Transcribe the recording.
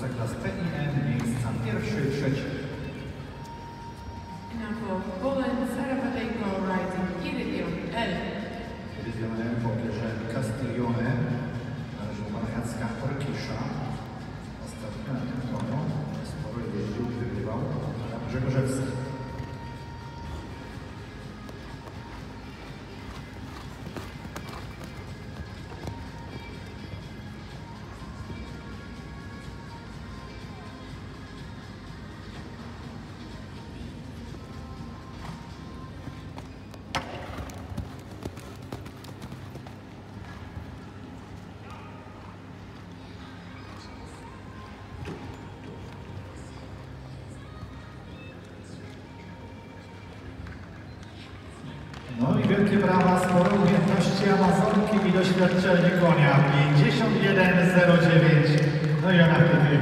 konkursie klas PIN miejsca pierwszy i trzeci. Now for Poland, Sarabatejko riding Iridium L. Iridium L po Pierze Castiglione. Należy pana Jacka Orkisza. Ostatnio na tym koniu sporo jeździł, wygrywał Grzegorzewski. No i wielkie brawa, spore umiejętności Amazonki i doświadczenie konia. 51,09. No i ona w tej